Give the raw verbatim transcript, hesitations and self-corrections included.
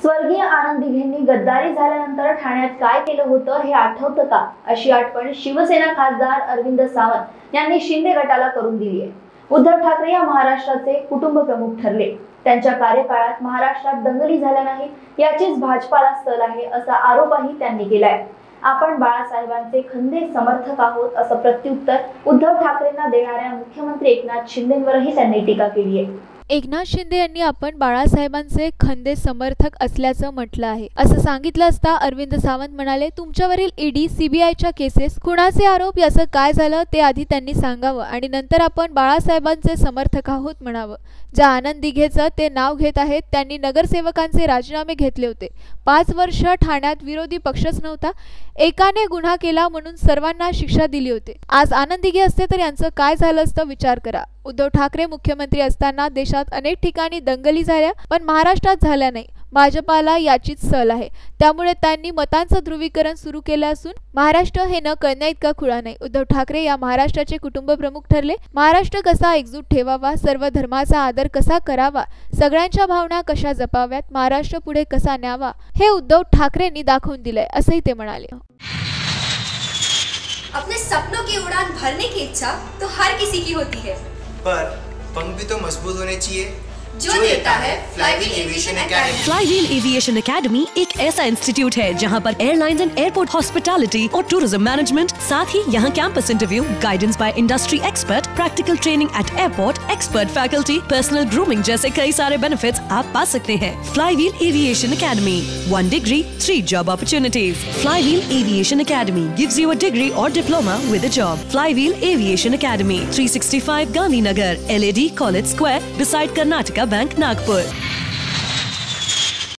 स्वर्गीय आनंद दिघेंनी गद्दारी झाल्यानंतर ठाण्यात काय केलं होतं हे आठवतं का, अशी आठवण शिवसेना खासदार अरविंद सावंत यांनी शिंदे गटाला करून दिली आहे। उद्धव ठाकरे या महाराष्ट्राचे कुटुंब प्रमुख ठरले। त्यांच्या कार्यकाळात महाराष्ट्रात दंगली झाल्या नाहीत याचीच भाजपाला सल आहे असा आरोपही त्यांनी केलाय। आपण बाळासाहेबांचे खंदे समर्थक आहोत असं प्रत्युत्तर उद्धव ठाकरेंना देणाऱ्या मुख्यमंत्री एकनाथ शिंदेंवरही त्यांनी टीका केली आहे। एकनाथ शिंदे यांनी आपण बाळासाहेबांचे खंदे समर्थक असल्याचं म्हटलं आहे असं सांगितलं असता अरविंद सावंत म्हणाले, तुमच्यावरील ईडी सीबीआयच्या केसेस कुणाचे आरोप याचं काय झालं ते आधी त्यांनी सांगावं आणि नंतर आपण बाळासाहेबांचे समर्थक आहोत म्हणावं। ज्या आनंद दिघेचं ते नाव घेत आहेत त्यांनी नगरसेवकांचे राजीनामे घेतले होते। पाच वर्ष ठाण्यात विरोधी पक्षच नव्हता, एकाने गुन्हा केला म्हणून सर्वांना शिक्षा दिली होती। आज आनंद दिघे असते तर यांचं काय झालं असतं विचार करा। उद्धव ठाकरे मुख्यमंत्री असताना देशात अनेक ठिकाणी दंगली झाल्या पण महाराष्ट्रात झाल्या नाही। भाजपाला याचीच सल आहे, त्यामुळे त्यांनी मतांचं ध्रुवीकरण सुरू केलं असून महाराष्ट्र हे न कळण्याइतका खुळा नाही। उद्धव ठाकरे या महाराष्ट्राचे कुटुंब प्रमुख ठरले। महाराष्ट्र कसा एकजूट ठेवावा, सर्व धर्माचा आदर कसा करावा, सगळ्यांच्या भावना कशा जपाव्यात, महाराष्ट्र पुढे कसा न्यावा हे उद्धव ठाकरेंनी दाखवून दिलंय असंही ते म्हणाले। अपने सपनों की उड़ान भरने की इच्छा तो हर किसी की होती है, पर पंख भी तो मजबूत होने चाहिए जो देता है Flywheel aviation academy. Flywheel aviation academy एक ऐसा इंस्टीट्यूट है जहां पर एयरलाइंस एंड एयरपोर्ट हॉस्पिटैलिटी और टूरिज्म मैनेजमेंट, साथ ही यहां campus interview, guidance by industry expert, practical training at airport, expert faculty, personal grooming जैसे कई सारे बेनिफिट्स आप पा सकते हैं। Flywheel aviation academy, one degree three job opportunities. Flywheel aviation academy gives you a degree और diploma with a job. Flywheel aviation academy, three sixty five Gandhinagar, L A D college square, beside Karnataka bank, Nagpur.